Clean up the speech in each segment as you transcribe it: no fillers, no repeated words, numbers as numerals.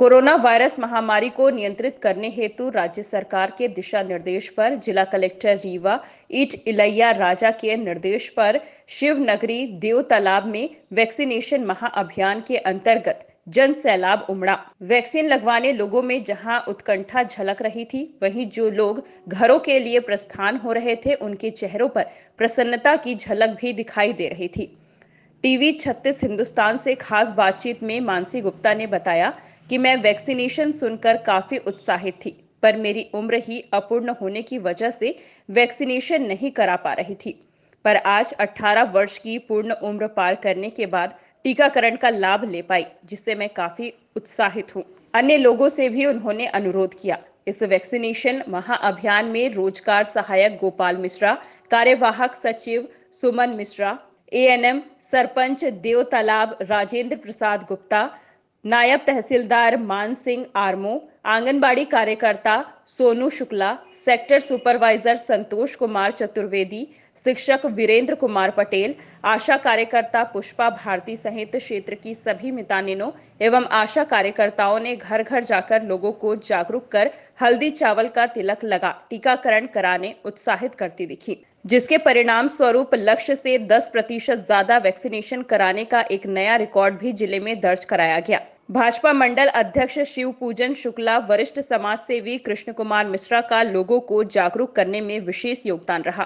Corona virus महामारी को नियंत्रित करने हेतु राज्य सरकार के दिशा निर्देश पर जिला कलेक्टर रीवा ईट इलैया राजा के निर्देश पर शिवनगरी देव तालाब में वैक्सीनेशन महाअभियान के अंतर्गत जन सैलाब उमड़ा। वैक्सीन लगवाने लोगों में जहां उत्कंठा झलक रही थी, वहीं जो लोग घरों के लिए प्रस्थान हो रहे थे, उनके चेहरों पर प्रसन्नता की झलक भी दिखाई दे रही थी। टीवी 36 हिंदुस्तान से खास बातचीत में मानसी गुप्ता ने बताया कि मैं वैक्सीनेशन सुनकर काफी उत्साहित थी, पर मेरी उम्र ही अपूर्ण होने की वजह से वैक्सीनेशन नहीं करा पा रही थी। पर आज 18 वर्ष की पूर्ण उम्र पार करने के बाद टीकाकरण का लाभ ले पाई, जिससे मैं काफी उत्साहित हूँ। अन्य लोगों से भी उन्होंने अनुरोध किया। इस वैक्सीनेशन महाअभियान में रोजगार सहायक गोपाल मिश्रा, कार्यवाहक सचिव सुमन मिश्रा, एएनएम सरपंच देव तालाब राजेंद्र प्रसाद गुप्ता, नायब तहसीलदार मान सिंह आर्मो, आंगनबाड़ी कार्यकर्ता सोनू शुक्ला, सेक्टर सुपरवाइजर संतोष कुमार चतुर्वेदी, शिक्षक वीरेंद्र कुमार पटेल, आशा कार्यकर्ता पुष्पा भारती सहित क्षेत्र की सभी मितानिनों एवं आशा कार्यकर्ताओं ने घर घर जाकर लोगों को जागरूक कर हल्दी चावल का तिलक लगा टीकाकरण कराने उत्साहित करती दिखी, जिसके परिणाम स्वरूप लक्ष्य से 10% ज्यादा वैक्सीनेशन कराने का एक नया रिकॉर्ड भी जिले में दर्ज कराया गया। भाजपा मंडल अध्यक्ष शिव पूजन शुक्ला, वरिष्ठ समाज सेवी कृष्ण कुमार मिश्रा का लोगों को जागरूक करने में विशेष योगदान रहा।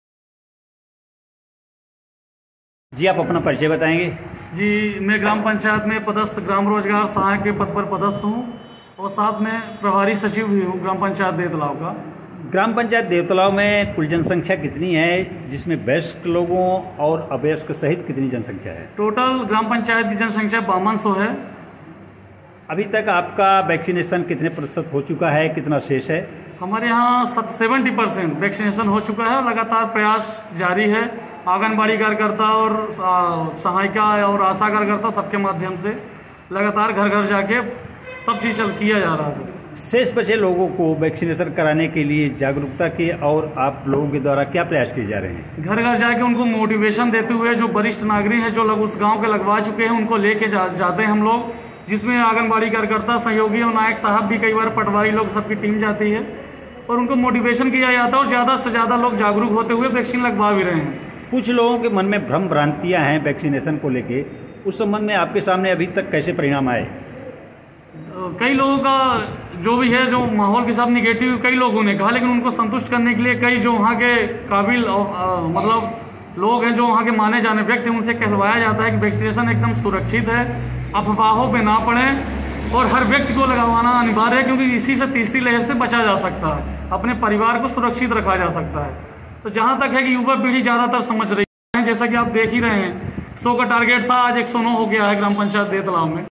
जी, आप अपना परिचय बताएंगे? जी, मैं ग्राम पंचायत में पदस्थ ग्राम रोजगार सहायक के पद पर पदस्थ हूँ और साथ में प्रभारी सचिव भी हूँ ग्राम पंचायत देवतलाव का। ग्राम पंचायत देवतलाव में कुल जनसंख्या कितनी है, जिसमें वयस्क लोगों और अवयस्क सहित कितनी जनसंख्या है? टोटल ग्राम पंचायत की जनसंख्या 5200 है। अभी तक आपका वैक्सीनेशन कितने प्रतिशत हो चुका है, कितना शेष है? हमारे यहाँ 70% वैक्सीनेशन हो चुका है और लगातार प्रयास जारी है। आंगनबाड़ी कार्यकर्ता और सहायिका और आशा कार्यकर्ता सबके माध्यम से लगातार घर घर जाके सब चीज़ किया जा रहा है। शेष बचे लोगों को वैक्सीनेशन कराने के लिए जागरूकता के और आप लोगों के द्वारा क्या प्रयास किए जा रहे हैं? घर घर जाके उनको मोटिवेशन देते हुए जो वरिष्ठ नागरिक हैं, जो लोग उस गांव के लगवा चुके हैं, उनको लेके जाते हैं हम लोग, जिसमें आंगनबाड़ी कार्यकर्ता, सहयोगी और नायक साहब भी कई बार पटवारी लोग सबकी टीम जाती है और उनको मोटिवेशन किया जाता है और ज़्यादा से ज़्यादा लोग जागरूक होते हुए वैक्सीन लगवा भी रहे हैं। कुछ लोगों के मन में भ्रम भ्रांतियाँ हैं वैक्सीनेशन को लेके, उस संबंध में आपके सामने अभी तक कैसे परिणाम आए? कई लोगों का जो भी है, जो माहौल के साथ निगेटिव कई लोगों ने कहा, लेकिन उनको संतुष्ट करने के लिए कई जो वहाँ के काबिल मतलब लोग हैं, जो वहाँ के माने जाने व्यक्ति हैं, उनसे कहलवाया जाता है कि वैक्सीनेशन एकदम सुरक्षित है, अफवाहों पे ना पड़ें और हर व्यक्ति को लगवाना अनिवार्य है, क्योंकि इसी से तीसरी लहर से बचा जा सकता है, अपने परिवार को सुरक्षित रखा जा सकता है। तो जहाँ तक है कि युवा पीढ़ी ज़्यादातर समझ रही है, जैसा कि आप देख ही रहे हैं, 100 का टारगेट था, आज 109 हो गया है ग्राम पंचायत देवतलाव में।